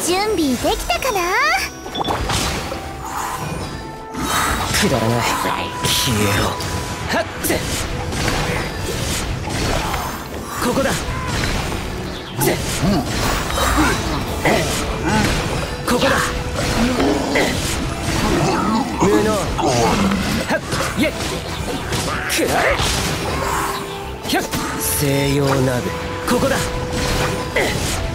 準備できたかな。 くだらない。消えろ。はっぜ。ここだ。ぜ。ここだ。無能。はっイェッ。くらえ。ひゃっ西洋鍋。ここだ。